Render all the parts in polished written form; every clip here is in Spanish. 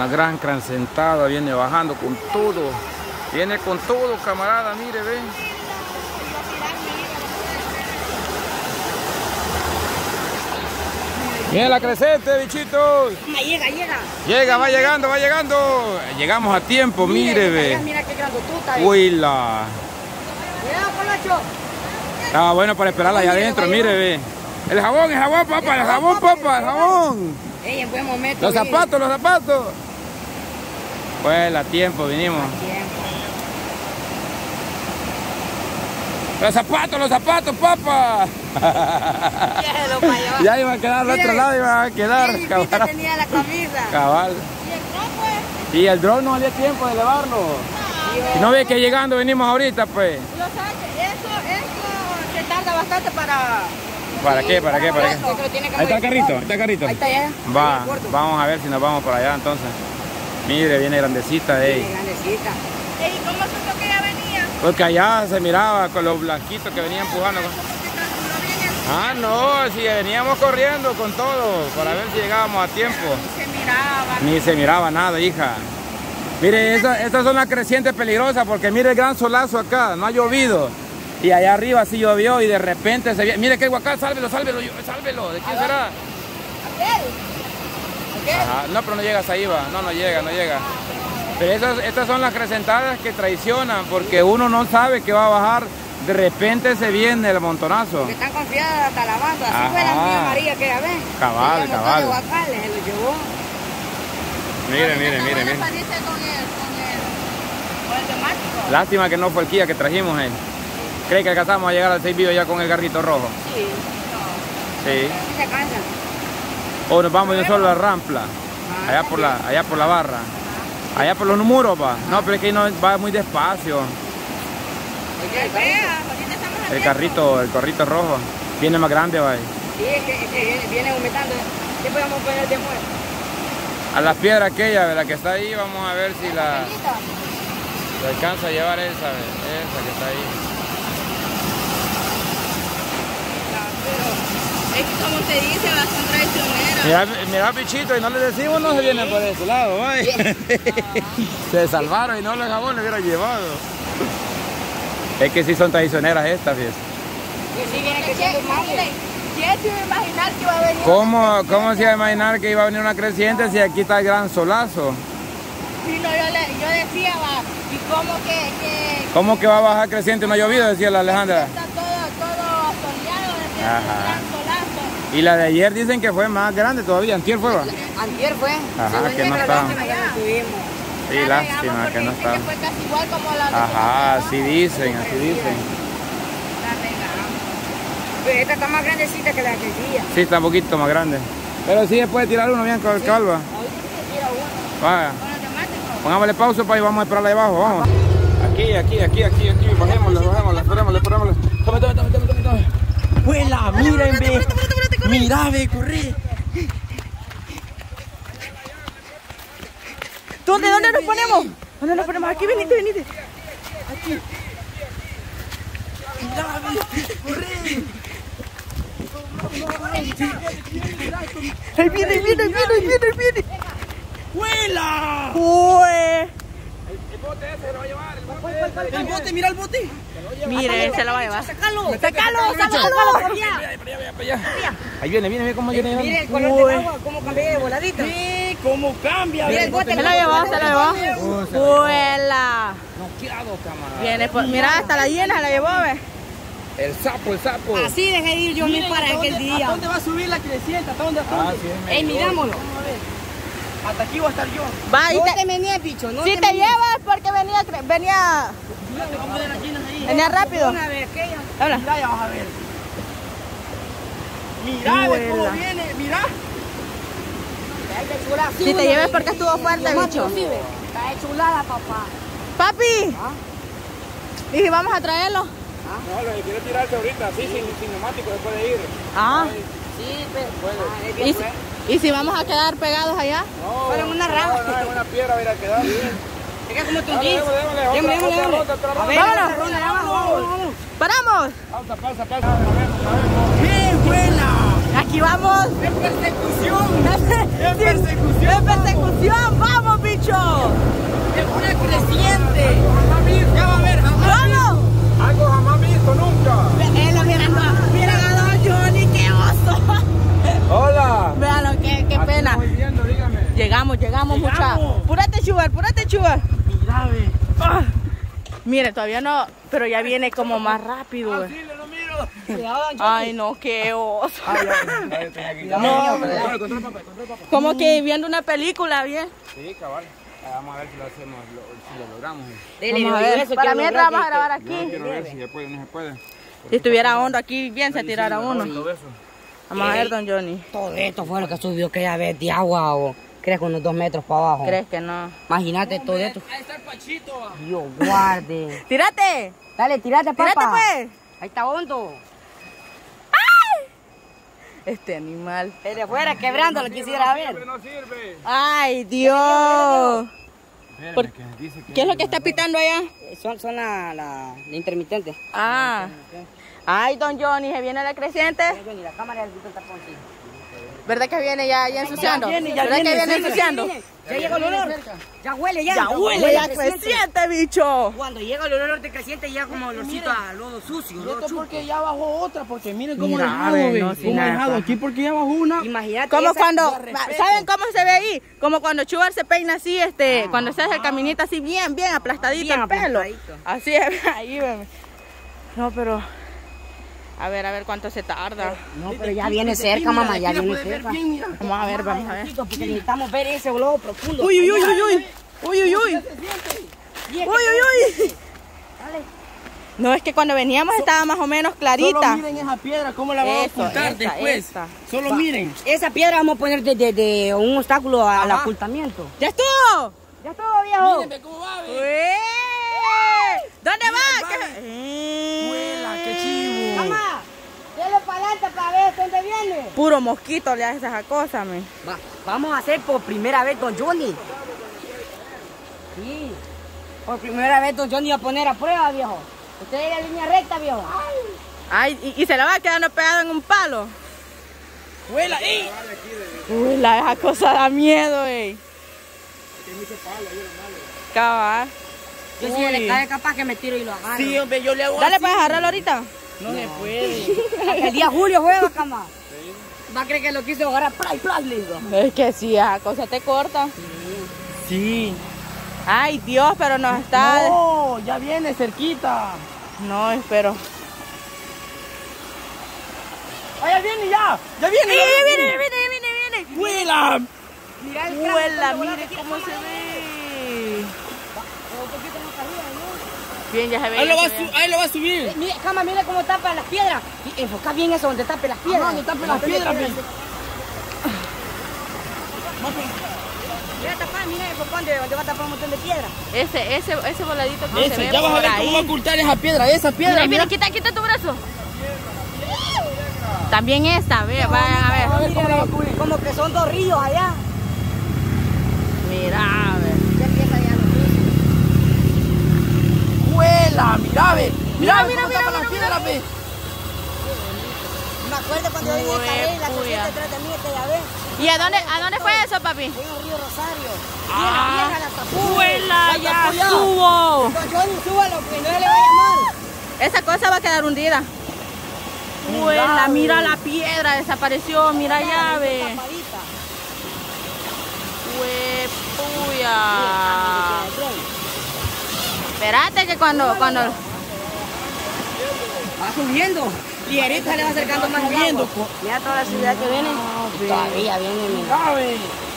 Una gran crancentada viene bajando con todo. Viene con todo, camarada, mire, ve. Viene la crecente, bichitos. Llega, va llegando. Llegamos a tiempo, mire, ve. Mira qué grandotota. Huila. Cuidado, Colocho. Estaba bueno para esperarla allá adentro, mire, ve. El jabón, papá, el jabón. Ey, en buen momento. Los zapatos. Pues a tiempo vinimos. Los zapatos, papá. Ya iba a quedar al otro lado, iba a quedar. Cabal. Tenía la camisa. Cabal. Y el dron no había tiempo de llevarlo. Y no ve que llegando venimos ahorita, pues. Eso se tarda bastante para... ¿Para qué? Ahí está el carrito. Ahí está ya. Vamos a ver si nos vamos para allá entonces. Mire, viene grandecita, Viene grandecita. ¿Y cómo supo que ya venía? Porque allá se miraba con los blanquitos que venían empujando. Ah, no, si veníamos corriendo con todo para ver si llegábamos a tiempo. Ni se miraba nada, hija. Mire, estas son las crecientes peligrosas porque mire el gran solazo acá, no ha llovido. Y allá arriba sí llovió y de repente se viene. Mire que guacal, sálvelo. ¿De quién será? Ajá. No, pero no llegas ahí, va. No llega. Pero estas son las crecentadas que traicionan porque uno no sabe que va a bajar. De repente se viene el montonazo. Que están confiadas hasta la banda. Así fue la mía María que ya ven. Cabal. De guacales, se lo llevó. Mire. Con el temático. Lástima que no fue el Kia que trajimos, ¿eh? ¿Cree que alcanzamos a llegar al 6 Víos ya con el carrito rojo? Sí. Sí. Se cansan. O nos vamos de solo a la rampla. Allá por la barra. Allá por los muros, va. No, pero es que no va muy despacio. El carrito rojo. Viene más grande, va. Sí, es que viene aumentando. ¿Qué podemos poner de muerto? A la piedra aquella, de la que está ahí, vamos a ver si la alcanza a llevar esa que está ahí. Es que como se dice, son traicioneras. Mira, bichito, y no le decimos, no se vienen por ese lado, vaya. Se salvaron y no los jabón le hubieran llevado. Es que sí son traicioneras estas, fíjese. Sí, viene que ser más. ¿Quién se iba a imaginar que iba a venir? ¿Cómo se iba a imaginar que iba a venir una creciente si aquí está el gran solazo? Sí, no, yo decía, va, ¿y cómo que va a bajar creciente? No ha llovido, decía la Alejandra. Está todo soleado, decía, Ajá. gran solazo. Y la de ayer dicen que fue más grande todavía, antier fue, ¿va? Antier fue. Ajá, que no está. Sí, lástima que no está. Que fue casi igual como la de Ajá, así dicen. La regamos. Pero esta está más grandecita que la que decía. Sí, está un poquito más grande. Pero sí se puede tirar uno bien con el calva. Ahorita se tira uno. Vaya. con los temáticos. Pongámosle pausa para y vamos a esperarla ahí abajo, vamos. Aquí. Bajémosla, esperémosle. Tome. ¡Huela! ¡Miren, ve! ¡Mira, ve! ¡Corre! ¿Dónde nos ponemos? ¿Dónde nos ponemos? Aquí, venite. Aquí. ¡Mira, ve! ¡Corre! ¡Ahí viene! ¡Huela! ¡Hue! El bote ese se lo va a llevar, ¡El bote! ¡Mira el bote! Mire, se lo va a llevar. ¡Sácalo! para allá. Ahí viene cómo viene. Mire el color del agua, cómo cambia de voladito. ¡Sí! ¿Cómo cambia? Mira el bote. Se lo llevó. ¡Huela! Noqueado, camarada. Viene, mira, hasta la llena se la llevó, ve. El sapo. Así dejé ir yo mi para aquel día. ¿A dónde va a subir la creciente? ¿Hasta dónde? Sí, Ey, mirámoslo. Hasta aquí voy a estar yo. Va, y No te, te menías, bicho. No si te llevas porque venía rápido. Una vez aquella. Habla. Mira, ya vas a ver. Mira, ve cómo viene. Mira. Si te llevas porque estuvo fuerte, bicho. Está chulada, papá. Papi. ¿Y si vamos a traerlo? No, lo que quiero tirarse ahorita, así sin neumático, se puede ir. Ah. Sí, pero... ¿Y si vamos a quedar pegados allá? No, Fueron una rama. No, en una piedra va a ir a quedar bien. Es que como tú Démosle, dices. otra ronda. Vámonos. ¡Paramos! Pasa. ¡Bien, huela! Aquí vamos. ¡En persecución! En persecución, vamos. creciente. Ya va a ver, ¿Cómo? algo jamás visto nunca. Él miran a Don Johnny, qué oso. Hola. Véanlo, qué pena. Estoy viendo, dígame. Llegamos, mucha. Púrate, Chugar. Mira, ve. Mire, todavía no, pero ya viene como más rápido. Güey. Sí, lo miro. Ay, no, qué oso. No, Como que viendo una película, bien. sí, cabal. Vamos a ver si lo hacemos, si lo logramos. Vamos a ver. Para mientras vamos a grabar aquí. No, quiero ver si se puede o no se puede. Si estuviera hondo aquí, bien se tirara uno. Vamos a ver, Don Johnny. Todo esto fue lo que subió aquella vez de agua, o crees que unos 2 metros para abajo. ¿Crees que no? Imagínate todo esto. Ahí está el Pachito. Dios guarde. ¡Tírate! Dale, tírate, papá. ¡Tírate, pues! Ahí está hondo. Este animal. Desde afuera quebrando, lo quisiera ver. No sirve. ¡Ay, Dios! Por- ¿Qué es lo que está pitando allá? Son la intermitente. Ah. Ay, Don Johnny, se viene la creciente. Ni la cámara del tapón, sí. ¿Verdad que viene ya ensuciando? Ya ¿Verdad que viene sí, ensuciando? Ya llegó el olor. Ya huele, ya. Ya huele la creciente, bicho. Cuando llega el olor de creciente, ya como olorcito a lodo sucio. Y lodo esto chupo. porque ya bajó otra, porque miren cómo Mira, dejado, ve, ve. no, sin Cómo nada. dejado aquí, porque ya bajó una. Imagínate. Como esa- cuando, ya respeto. ¿saben cómo se ve ahí? Como cuando Chugar se peina así, cuando se hace el caminito así bien aplastadito Bien el pelo. aplastadito. Así es, ahí, ven. No, pero, a ver cuánto se tarda. No, pero ya viene cerca, mamá, ya viene cerca. Vamos a ver. Porque necesitamos ver ese globo profundo. Uy. No, es que cuando veníamos estaba más o menos Solo clarita. miren esa piedra, cómo la vamos a Eso, ocultar esa, después. esa. Solo miren. Esa piedra vamos a poner de un obstáculo al ocultamiento. ¡Ya estuvo! Ya estuvo, viejo. Miren cómo va, ve. ¡Ué! ¿Dónde va? Huela, qué chivo. Mamá, déle para adelante para ver dónde viene. Puro mosquito le hace esa cosa, me. Vamos a hacer por primera vez Don Johnny. Sí. Por primera vez Don Johnny va a poner a prueba, viejo. Usted es la línea recta, viejo. Ay, y se la va quedando pegado en un palo. Huela, ¡ey! Uy, esa cosa da miedo, ey. Cabal. Yo si le cae capaz que me tiro y lo agarro. Sí, hombre, yo le hago Dale, así. pues, agarrarlo ahorita. No se puede. Hasta el día julio juega, cama. Va a creer que lo quiso agarrar, play, le digo. Es que sí, esa cosa te corta. Sí. Ay, Dios, pero nos está... No, ya viene cerquita. No, espero. ¡Ah, ya viene ya! ¡Ya viene! Viene. ¡Huela! Mira el Huela, mire cómo se ve. Bien, ya se ve. Ahí lo, ya va se ve. ahí lo va a subir. Mira, cama, mira cómo tapa las piedras. Y enfoca bien eso, donde tape las piedras. Donde tape las piedras, ve. Mira, tapa, mira, enfocó donde va a tapar un montón de piedras. Ese voladito que se Ese, ve ya vas a por ver cómo va a ahí. ocultar esa piedra. Esa piedra, Mira, mira. quita tu brazo. También esta, ve, vayan a ver. Mira, como que son 2 ríos allá. Mira, a ver. Ya empieza ya los ríos. ¡Huela! Mira, ve. Mira, Mira, cómo mira, tapa mira, las piedras, ve. Me acuerdo cuando yo vine en carrera y la Puya. corriente detrás de mí, ya ves. ¿Y a dónde fue eso, papi? En el río Rosario. Y en la vieja la tapó. ¡Huela, ya tapó estuvo! Don Johnny, súbalo, que no le vaya mal. Esa cosa va a quedar hundida. ¡Huela, mira la piedra! Desapareció, mira ya, ve. Tapadita. ¡Huepuya! Espérate que cuando... Va subiendo. Y ahorita le va acercando más Subiendo, agua. Mira toda la ciudad que viene. Todavía viene, mira. Mira, ve.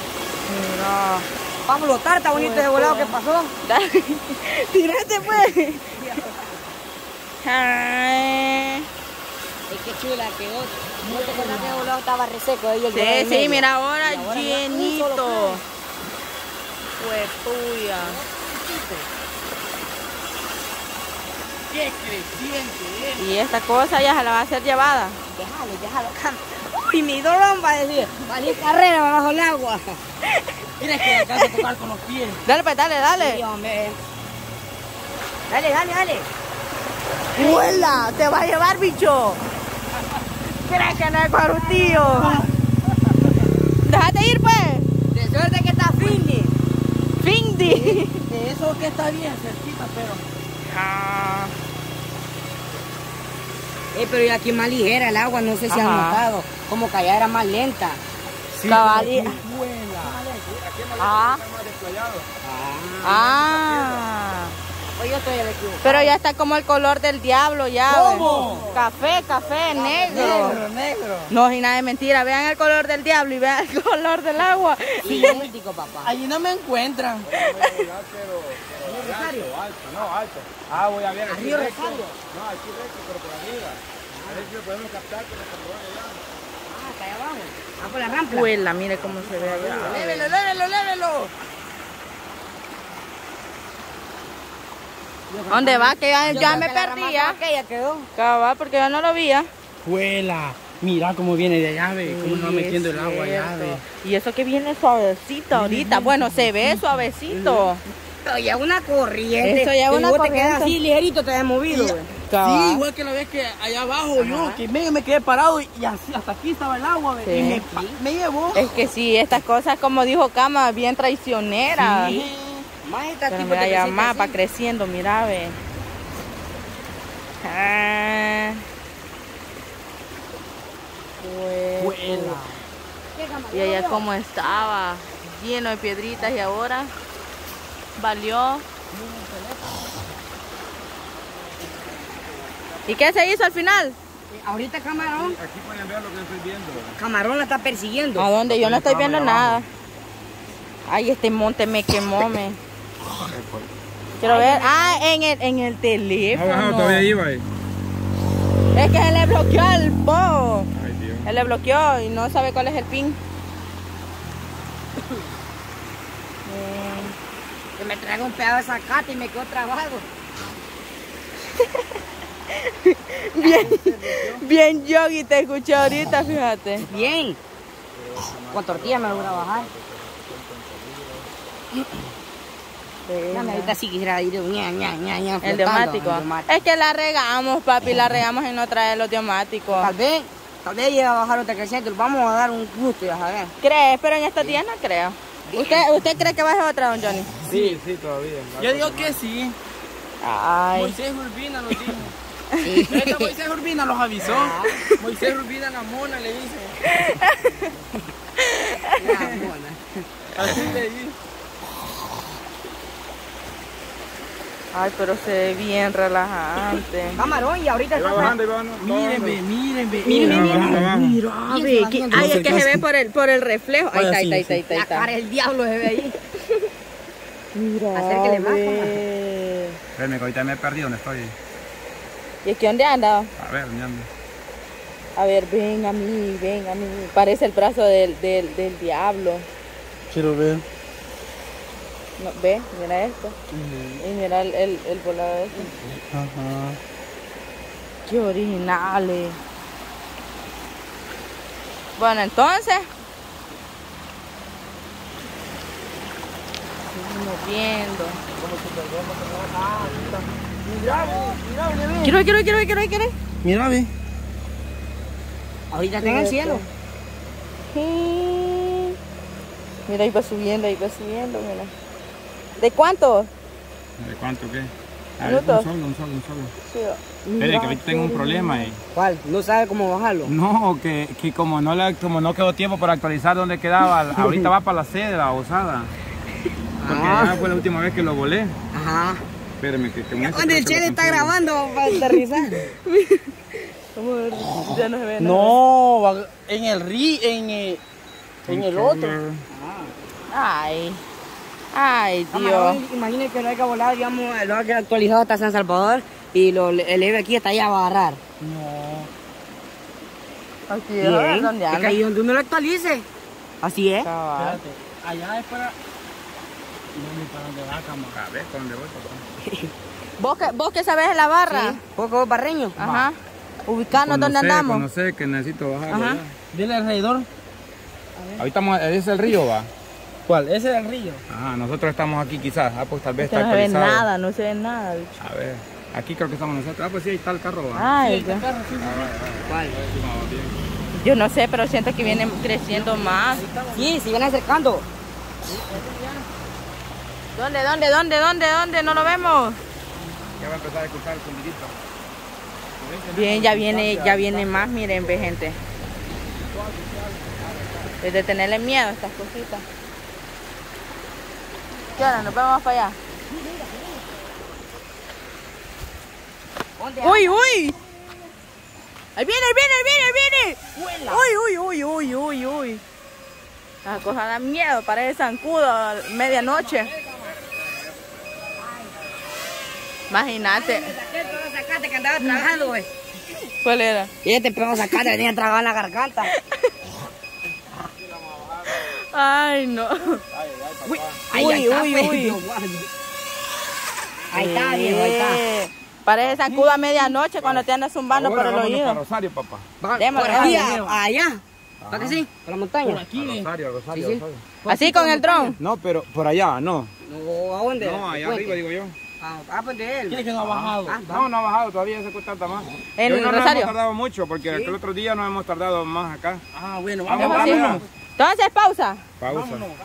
Pablo Tarta, bonito de volado que pasó. ¡Tírate, pues! Ay. Es que chula quedó. ¿No te acuerdas que de volado estaba reseco? Ahí el volado Sí, en sí, medio. mira ahora Y ahora ya un solo llenito. plano. Huepuya. ¡Qué creciente! Y esta cosa ya se la va a hacer llevada. Déjalo. Uy, mi dolón va a decir. Salí carrera bajo el agua. Tienes que alcanzar a tocar con los pies. Dale, pues, dale. Sí, hombre. Dale. ¡Huela! ¡Te va a llevar, bicho! ¿Crees que no es cuarutillo? Déjate ir, pues. De suerte que está Findy. Findy. Sí. eso que está bien cerquita, pero... Ah, Pero ya aquí más ligera el agua, no sé si han Ajá. notado. Como que allá era más lenta. Sí, cabal, pero y- aquí vuela. ah, Más desplayado. ah. Pues yo estoy equivocado. Pero ya está como el color del diablo ya. ¿Cómo? ve. Café, negro. Negro, negro. No, y nada de mentira. Vean el color del diablo y vean el color del agua. Idéntico, papá. Allí no me encuentran. Alto. Ah, voy a ver. Aquí Río recto. Rosario. No, aquí recto, pero por arriba. A ver si lo podemos captar con el control allá. Ah, está allá abajo. Ah, por la rampa. Vuela, mire cómo se ve allá. Lévelo, lévelo, lévelo. ¿Dónde va? Que ya, Yo ya creo me que la rama perdía. aquella quedó. Cabal, porque yo no lo veía. Vuela. Mira cómo viene de allá, ve. Cómo Sí, va metiendo es el agua allá, cierto. ve. Y eso que viene suavecito ahorita. Bueno, se ve suavecito. Esto ya es una corriente. Esto ya es Y una vos te corriente. quedas así ligerito, te has movido. güey. Cabal. Sí, igual que la vez que allá abajo yo, que medio me quedé parado y así, hasta aquí estaba el agua, ve. Sí. Y me llevó. Es que sí, estas cosas, como dijo Cama, bien traicioneras. Sí. Más esta Pero tipo mira, de ya cositas más va así. creciendo, mira, ve. Ah. Pues, Vuela. y allá como estaba, lleno de piedritas y ahora valió. ¿Y qué se hizo al final? Ahorita Camarón, Aquí pueden ver lo que estoy viendo. Camarón la está persiguiendo. ¿A dónde? Yo no estoy Estaba viendo allá abajo. nada. Ay, este monte me quemó, me. Quiero ver. Ah, en el No, teléfono. todavía iba ahí. Es que se le bloqueó el bo. Ay, Dios. Él le bloqueó y no sabe cuál es el pin. Que me traiga un pedazo de zacate y me quedo trabado. Bien yogi te escuché ahorita, fíjate. Bien. Con tortilla me logra bajar. Dame, ahorita sí quisiera ir ña. El diomático. Es que la regamos, papi, la regamos en no traer los diomáticos. Tal vez llega a bajar otra creciente. Vamos a dar un gusto, ya sabes. ¿Crees? Pero en estos días no creo. ¿Usted cree que baje otra, don Johnny? Sí, todavía. Yo digo que sí. Ay. Moisés Urbina nos dijo. Neta, Moisés Urbina los avisó. Moisés Urbina la mona le dice. La mona. Así le dice. Ay, pero se ve bien relajante. Camarón, y ahorita Ahí va está... bajando, ahí va bajando. Mírenme. Mira, Bien, ay, se es que se ve por el reflejo. Ahí Vaya, está, ahí sí, está, ahí La está. cara del diablo se ve ahí. Mira, Acérquele más, ve. Espérame, que ahorita me he perdido donde estoy. ¿Y es que dónde anda? A ver, ¿dónde ando? A ver, ven a mí. Parece el brazo del diablo. Quiero ver. No, ve, mira esto. Y mira el volado este. Ajá. Qué originales. Bueno, entonces. Seguimos viendo. Quiero. Mira, ve. Ahorita está en el cielo. Sí. Mira, ahí va subiendo, mira. ¿De cuánto? ¿De cuánto qué? A ver, Minutos. un solo. Sí. Espere, que ahorita tengo un problema ahí. ¿Cuál? ¿No sabe cómo bajarlo? No, que como no quedó tiempo para actualizar dónde quedaba, ahorita va para la sede, la osada. Porque ya fue la última vez que lo volé. Ajá. Espérame, que muestre, Cuando el creo que Chele lo está consigo. grabando para aterrizar. Ya no se ve nada. No, va en el en el otro. Ay, Dios. Camarón, imagínate que lo haya volado, digamos, lo haya actualizado hasta San Salvador y lo eleve aquí hasta allá va a agarrar. No. Aquí, a ver Bien. dónde Es que anda. ahí donde uno lo actualice. Así es. Cabal. Espérate. Allá es para. No, ni para dónde va, cámara. A ver, ¿para dónde voy, papá? ¿Vos que sabés de la barra? Sí. ¿Poco barreño? Ajá. Ubicarnos donde andamos. No sé, que necesito bajar. Ajá. Dile alrededor. Ahorita ese es el río, va. ¿Cuál? Ese es el río. Ajá, nosotros estamos aquí quizás. Ah, pues tal vez Que está no se ve actualizado. nada, no se ve nada, bicho. A ver, aquí creo que estamos nosotros. Ah, pues sí, ahí está el carro, va. Ay, ¿Cuál? yo no sé, pero siento que viene creciendo más. Sí, se viene acercando. ¿Dónde? No lo vemos. Ya va a empezar a escuchar el fundidito. Bien, ya viene más, miren, ve gente. Es de tenerle miedo a estas cositas. ¿Qué hora? Nos vemos para allá. ¡Uy! Ahí viene. Uy. La cosa da miedo, parece zancudo a medianoche. Imagínate. Sacate que andaba tragando, güey. ¿Cuál era? Y este perro sacate venía tragado en la garganta. Ay, no. Uy. Uy. Ahí está, viejo, ahí está. Parece zancudo a medianoche cuando te andas zumbando por el Para oído. Rosario, papá. Por aquí, allá. ¿Para qué sí? Por la montaña. A Rosario. Sí. Así con el dron. No, pero por allá, no. No, ¿a dónde? No, allá arriba, digo yo. Pues de él. ¿Quiere que no ha bajado? No ha bajado, todavía se cuesta más. ¿En Y hoy no nos Rosario? hemos tardado mucho, porque el otro día nos hemos tardado más acá. Bueno, Vamos, vamos. vamos. Entonces, pausa. Pausa.